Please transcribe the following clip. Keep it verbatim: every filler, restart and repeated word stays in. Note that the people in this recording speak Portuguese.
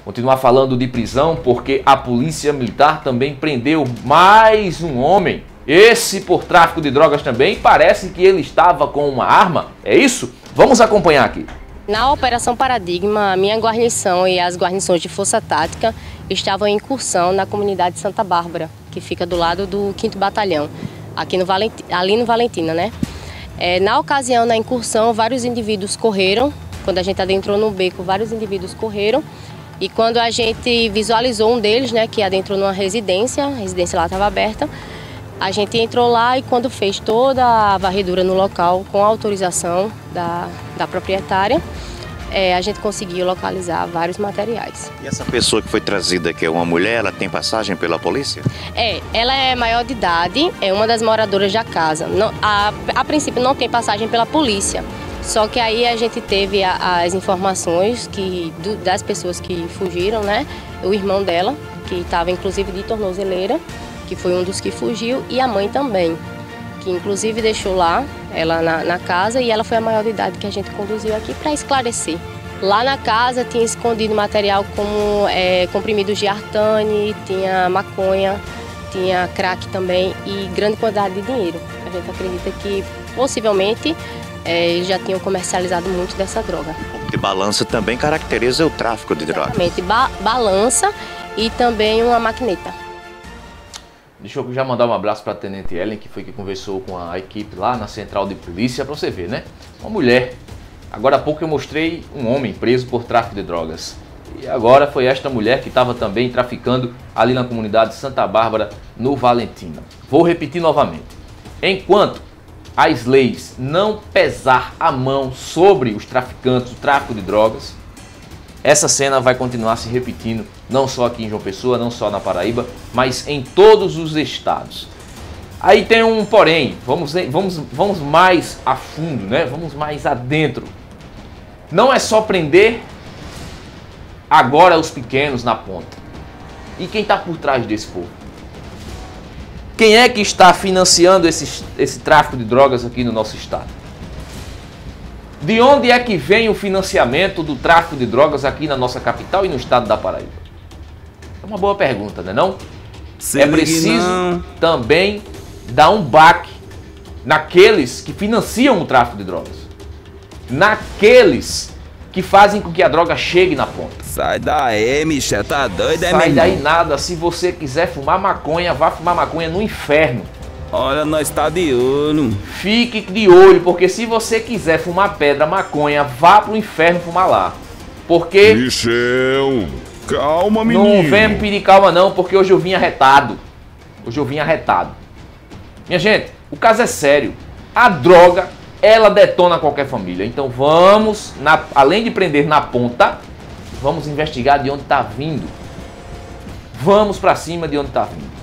Continuar falando de prisão porque a polícia militar também prendeu mais um homem. Esse por tráfico de drogas também. Parece que ele estava com uma arma. É isso? Vamos acompanhar aqui. Na Operação Paradigma, a minha guarnição e as guarnições de Força Tática estavam em incursão na comunidade de Santa Bárbara, que fica do lado do quinto Batalhão, aqui no Valenti, ali no Valentina, né? É, na ocasião, na incursão, vários indivíduos correram. Quando a gente adentrou no beco, vários indivíduos correram. E quando a gente visualizou um deles, né, que adentrou numa residência, a residência lá estava aberta, a gente entrou lá e quando fez toda a varredura no local, com a autorização da, da proprietária, é, a gente conseguiu localizar vários materiais. E essa pessoa que foi trazida aqui é uma mulher, ela tem passagem pela polícia? É, ela é maior de idade, é uma das moradoras da casa. Não, a, a princípio não tem passagem pela polícia, só que aí a gente teve a, as informações que, do, das pessoas que fugiram, né? O irmão dela, que estava inclusive de tornozeleira, que foi um dos que fugiu, e a mãe também, que inclusive deixou lá, ela na, na casa, e ela foi a maior de idade que a gente conduziu aqui para esclarecer. Lá na casa tinha escondido material como é, comprimidos de artane, tinha maconha, tinha crack também e grande quantidade de dinheiro. A gente acredita que possivelmente é, eles já tinham comercializado muito dessa droga. De balança também caracteriza o tráfico de drogas. Exatamente, ba balança e também uma maquineta. Deixa eu já mandar um abraço para a Tenente Ellen, que foi que conversou com a equipe lá na central de polícia, para você ver, né? Uma mulher. Agora há pouco eu mostrei um homem preso por tráfico de drogas. E agora foi esta mulher que estava também traficando ali na comunidade de Santa Bárbara, no Valentina. Vou repetir novamente. Enquanto as leis não pesar a mão sobre os traficantes do tráfico de drogas, essa cena vai continuar se repetindo, não só aqui em João Pessoa, não só na Paraíba, mas em todos os estados. Aí tem um porém, vamos, vamos, vamos mais a fundo, né? Vamos mais adentro. Não é só prender agora os pequenos na ponta. E quem está por trás desse povo? Quem é que está financiando esse, esse tráfico de drogas aqui no nosso estado? De onde é que vem o financiamento do tráfico de drogas aqui na nossa capital e no estado da Paraíba? É uma boa pergunta, não é não? É preciso também dar um baque naqueles que financiam o tráfico de drogas. Naqueles que fazem com que a droga chegue na ponta. Sai daí, Michel, tá doido, é Sai mesmo? daí nada, se você quiser fumar maconha, vá fumar maconha no inferno. Olha, nós tá de olho. Fique de olho, porque se você quiser fumar pedra, maconha, vá pro inferno fumar lá. Porque... Michel, calma, menino. Não vem me pedir calma não, porque hoje eu vim arretado. Hoje eu vim arretado. Minha gente, o caso é sério. A droga, ela detona qualquer família. Então vamos, na, além de prender na ponta, vamos investigar de onde tá vindo. Vamos pra cima de onde tá vindo.